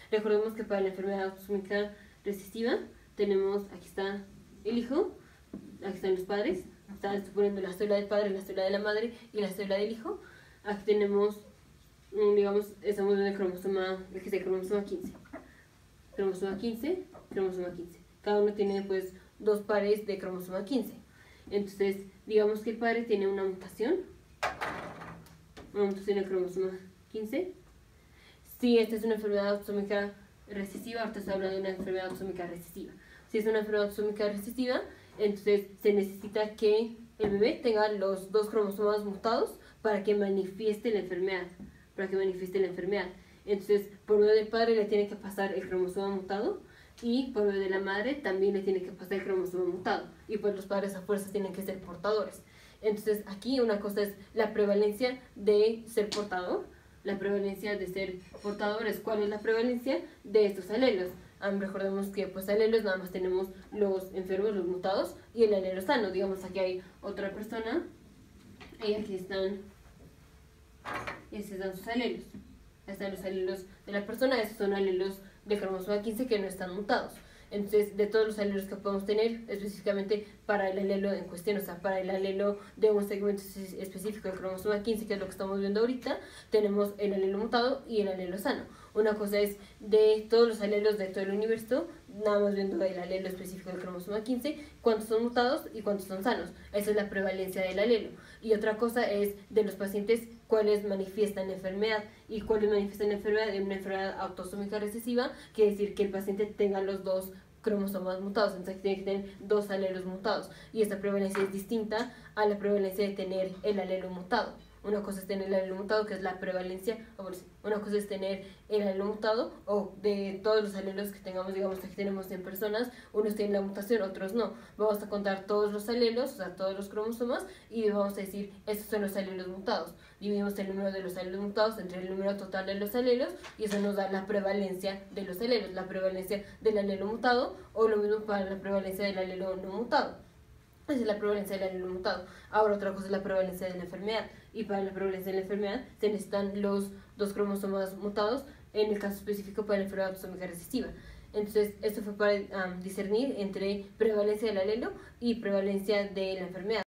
Recordemos que para la enfermedad autosómica recesiva tenemos, aquí está el hijo, aquí están los padres, estoy poniendo la célula del padre, la célula de la madre y la célula del hijo. Aquí tenemos, digamos, estamos viendo el cromosoma 15. Cromosoma 15, cromosoma 15. Cada uno tiene pues 2 pares de cromosoma 15. Entonces, digamos que el padre tiene una mutación en el cromosoma 15. Si esta es una enfermedad autosómica recesiva, ahorita estoy hablando de una enfermedad autosómica recesiva. Si es una enfermedad autosómica recesiva, entonces se necesita que el bebé tenga los 2 cromosomas mutados para que manifieste la enfermedad. Entonces, por medio del padre le tiene que pasar el cromosoma mutado y por medio de la madre también le tiene que pasar el cromosoma mutado. Y pues los padres a fuerza tienen que ser portadores. Entonces, aquí una cosa es la prevalencia de ser portador. La prevalencia de ser portadores. ¿Cuál es la prevalencia de estos alelos? Recordemos que pues alelos nada más tenemos los enfermos, los mutados y el alelo sano. Digamos, aquí hay otra persona y aquí están sus alelos. Están los alelos de la persona, esos son alelos de cromosoma 15 que no están mutados. Entonces, de todos los alelos que podemos tener, específicamente para el alelo en cuestión, o sea, para el alelo de un segmento específico del cromosoma 15, que es lo que estamos viendo ahorita, tenemos el alelo mutado y el alelo sano. Una cosa es de todos los alelos de todo el universo, nada más viendo el alelo específico del cromosoma 15, cuántos son mutados y cuántos son sanos. Esa es la prevalencia del alelo. Y otra cosa es de los pacientes cuáles manifiestan la enfermedad. Y cuáles manifiestan la enfermedad en una enfermedad autosómica recesiva, quiere decir que el paciente tenga los 2 cromosomas mutados, entonces tiene que tener 2 alelos mutados. Y esta prevalencia es distinta a la prevalencia de tener el alelo mutado. Una cosa es tener el alelo mutado, que es la prevalencia, una cosa es tener el alelo mutado, o de todos los alelos que tengamos, digamos, aquí tenemos 100 personas, unos tienen la mutación, otros no. Vamos a contar todos los alelos, o sea, todos los cromosomas, y vamos a decir, estos son los alelos mutados. Dividimos el número de los alelos mutados entre el número total de los alelos, y eso nos da la prevalencia de los alelos, la prevalencia del alelo mutado, o lo mismo para la prevalencia del alelo no mutado. Esa es la prevalencia del alelo mutado. Ahora otra cosa es la prevalencia de la enfermedad. Y para la prevalencia de la enfermedad se necesitan los 2 cromosomas mutados, en el caso específico para la enfermedad autosómica recesiva. Entonces, esto fue para discernir entre prevalencia del alelo y prevalencia de la enfermedad.